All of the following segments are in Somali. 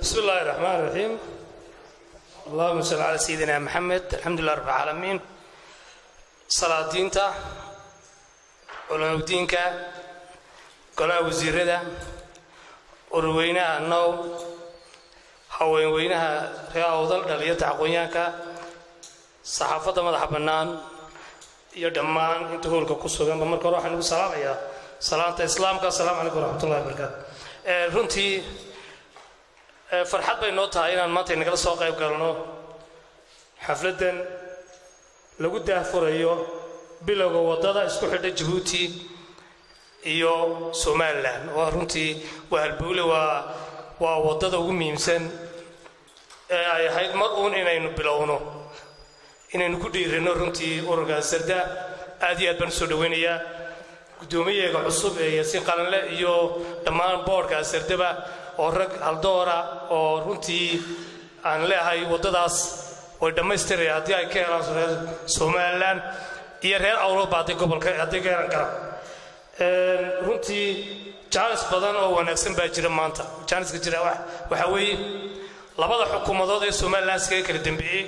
بسم الله الرحمن الرحيم اللهم صل على سيدنا محمد الحمد لله رب العالمين صلاة دينتا علماء دينك قناة وزيرة وروينها النوم حوين وينها رياض دلية عقوياك صحافة مدح بنان يدمان انتهول كقصة بمرك روح النبي صلى الله عليه وسلم صلاة إسلامك السلام عليكم ورحمة الله وبركاته runtii farxad bay noo tahay inaan maanta inaga soo qayb galno xafladan lagu daafurayo bilowga wadada isku xidha Djibouti iyo Somaliland oo runtii waa halbuule waa wadada ugu muhiimsan ee ay ahayd mar uun inaynu bilowno inaynu ku dhiirano runtii ururka Sarda aad iyo aad baan soo dhaweynayaa gudoomiyaha cusub ee Yaasiin Qalanle iyo dhammaan boardka Sardaba oo rag haldoora oo runtii aan leeyahay wadadaas way dhameystirey hadii ay ka helaan Somaliland iyo reer Awroba ee gobolka hadii garan kara runtii chance badan oo wanaagsan baa jira maanta chance ka jira waxa weeye labada xukuumadood ee Somaliland iska kala dambeeyay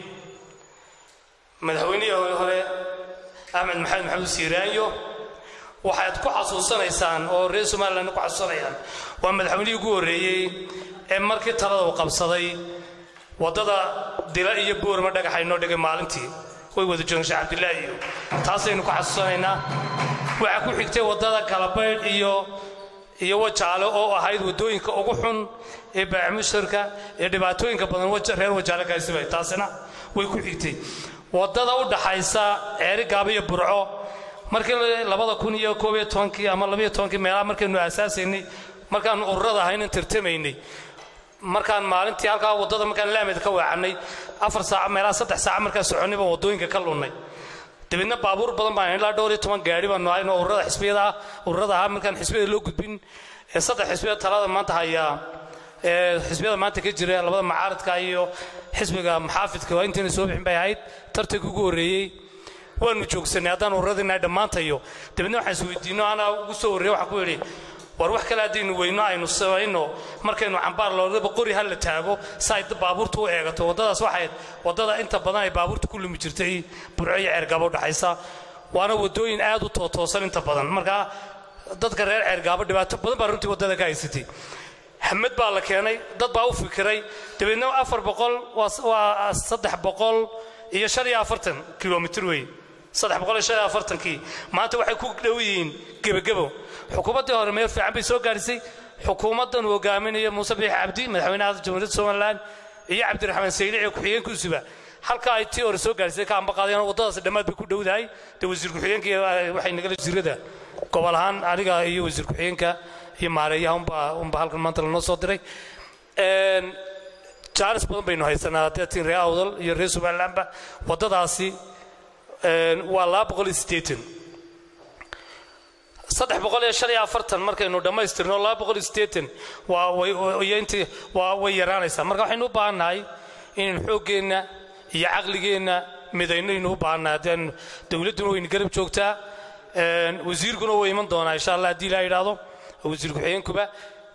madaxweynaha hore Ahmed Maxamed Siiraanyo waxaad ku xasuusanaysaan oo reer Somaliland ku xasuusanayaan waa madaxweynihii ugu horeeyay ee markii talada uu qabsaday wadada dila iyo boorma dhagaxayno dhigay maalintii way wada joogeen Sheekh Cabdullaahi iyo taasaynu ku xasuusanaynaa waxa ku xigtay wadada Kalabayd iyo wajaale oo ahayd wadooyinka ugu xun ee baaxmushirka ee dhibaatooyinka badan reer wajaale ka isbay taasina way ku xigtay wadada u dhaxaysa Eeri Gaab iyo Burco markii 2012 ama 2012 meelaha markaynu asaasaynay markaan ururada ahayn tirtimaynay markaan maalintii halka wadada markaan laamid ka waacanay 4 saac meelaha 3 saac markaan soconay baan wadooyinka ka lunnay dibadna baabuur badan baan ilaa dhowr iyo 10 gaari baan nooyay ururada xisbiyada markaan xisbiyada loo gudbin ee 3 xisbiyada talada maanta haya xisbiyada maanta ka jira labada macaaradka iyo xisbiga maxaafidka waa intii soo bixin bay ahayd tartanka ugu horeeyay waanu joogsanay hadaan ururadina dhamaantayo dibadna waxaan isweydiino ana ugu soo wareeyay waxa ku yiri war wax kale hadii nu weyno aynu samayno markaynu cambaar loodaba qori hal la taago sayd baabuurtu u eegato wadadaas waxay wadada inta badan ay baabuurtu ku lumi jirtay Burco iyo Ceergaabo dhaxaysa waana wadooyin aad u toosan inta badan marka dadka reer Ceergaabo dhibaato badan baa runtii wadada ka haysatay Ahmed baa la keenay dad baa u fikiray dibadna 400 waa 300 iyo 45 kilomitir weey 345 maanta waxay ku dhow yihiin gabagabo xukuumadda hore meel fiican bay soo gaarisay xukuumadan hogaaminaya Muuse Biixi Cabdi madaxweynaha Jamhuuriyadda Somaliland iyo Cabdiraxmaan Saylici ku xigeen ku suba halka ay tii hore soo gaarisay ka amba qaadayaan wadadaas dhamaad bay ku dhowdahay wasiir ku xigeenka waxay naga wasiirada gobol ahaan aniga iyo wasiir ku xigeenka iyo maareeyaha umba halkan maanta la noo soo diray Charles badan baynu haysanaa dadkii reer Awdal iyo reer Somaliland wadadaasi waa 280 345 markaynu dhameystirno 280 waa way yaraanaysaa marka waxaynu u baahanahay in xoogeena iyo aqligeena midayno u baahanahay dawladdu way garab joogtaa wasiirkuna way iman doonaa insha Allah hadii la yiraahdo wasiirku xigeenkuba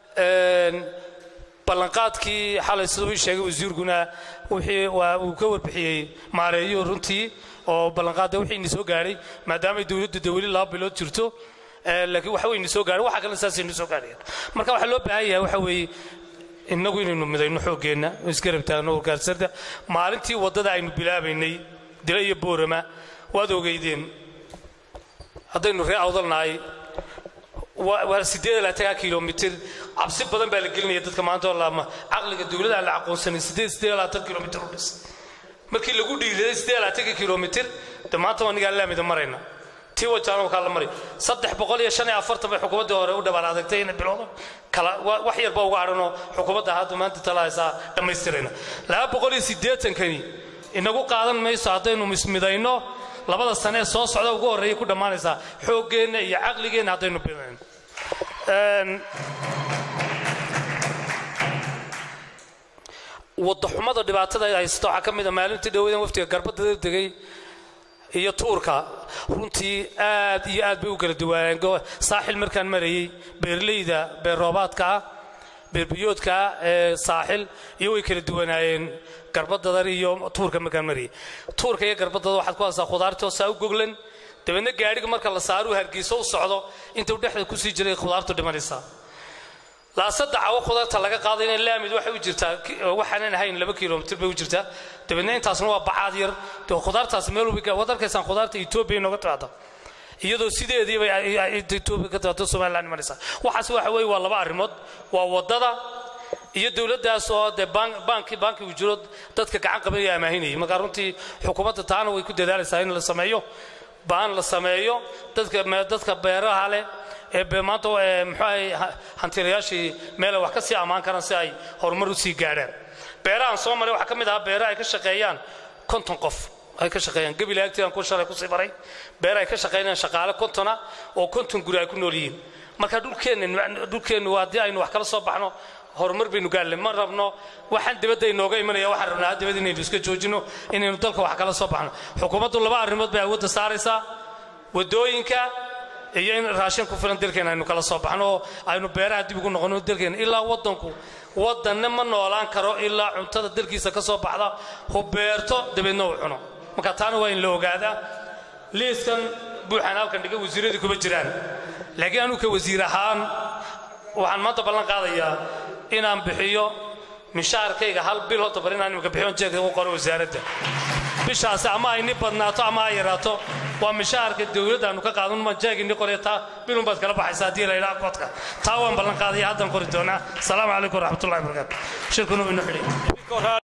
ballanqaadkii xalay sidoo sheegay wasiirkuna uu ka warbixiyay maareeyo runtii oo ballanqaad wixii soo gaaray maadaama dawladdu dawli la bilood jirto laakiin waxa weyn soo gaaray waxa kale saasii soo gaaray marka waxa loo baahan yahay waxa weey inagu inaynu midayno xoogeena isgarabtaano Sarda maalintii wadada aynu bilaabaynay dila iyo boorama waad ogeydeen hadaynu reer Awdalnaay waa 8 kilomitir absi badan baa la gelinaya dadka maanta laama aqliga dawladda la aqoonsanay 8 kilomitir u dhis markii lagu dhiiray 8 kilomitir damaanta waniga laamida marayna tii wajaano kala maray 345 bay xukuumadda hore u dhabar adagtay in bilowdo kala wax yar baa uga arano xukuumadda hadda maanta talaaysa dhameystirayna 280 kani inagu qaadan mayso hadaynu mismidayno labada sano soo socda ugu horeeyay ku dhamaanaysa xoogeena iyo aqligeena hadaynu bilayn wada xumada dhibaatada ay haysto waxa kamid ah maalintii dhawaadan waftiga garbada degay iyo tuurka runtii aad iyo aad bay u kala duwanaan saaxil markaan marayay beerleyda beer roobaadka beerbiyoodka saaxil iyo way kala duwanaayeen garbadada iyo tuurka makamari tuurka iyo garbadada waxaad ku haysaa khudaarta oo saa u goglan dabadna gaadhiga marka la saaro hargeysa u socdo inta uu dhexda ku sii jiray khudaartu dhimanaysa la saddex khudaarta laga qaaday in laamid waxay u jirtaa waxaan ahayn 2 kiiloomitir bay u jirtaa dabadna intaasna waa bacaad yar oo khudaartaas meel walba wadarkaysan khudaarta Itoobiya inooga taada iyadoo sideedii bay Itoobiya ka taado Soomaaliland maraysa waxaas waxa weey waa laba arimood waa wadada iyo dawladdaas oo banki u jiro dadka gacan qabanaya amaahinay marka runtii xukuumadda taana way ku dadaalaysaa in la sameeyo baan la sameeyo dadka beeraha leh maanta maxay hantilayaashii meel wax ka sii amaan karaan si ay horumar u sii gaaraan beerahan Soomaaliya waxa kamid ah beeraha ay ka shaqeeyaan 50 qof ay ka shaqeeyaan gabil agtiyan ku shalay ku sii baray beeraha ay ka shaqeeyaan shaqaale 50 oo 50 guri ay ku nool yihiin marka dhulkeenu waa hadii aynu wax kala soo baxno horumar baynu gaarnay ma rabno waxaan dibadda inooga imanaya waxaan rabnaa dibadda inaynu iska joojino inaynu dalka wax kala soo baxno xukuumaddu laba arrimood bay awoodda saaraysaa wadooyinka iyo in raashin ku filan dalkeena aynu kala soo baxno aynu beeraha dib ugu noqono dalkeena ilaa wadanna ma noolaan karo ilaa cuntada dalkiisa ka soo baxda beerto dibadna uu cuno marka taana waa in la ogaadaa liiskan buuxan halkan dhiga wasiiradii kuma jiraan laakiin anu ka wasiir ahaan waxaan maanta ballan qaadayaa inaan bixiyo mishaarkayga hal bil oo tabar inaan ka bixiyo jeegada u qoro wasaaradda bishaas ama ay badnaato ama ay yaraato waa mishaarka dawladda aanu ka qaadan ma jeegini qoreta bilun baad kala baxaysaa hadii la ilaa qodka taa waan ballan qaadayaa haddan qori doonaa salaamu calaykum waraxmatullaahi wabarakaatuh shirkuna inuu xidhay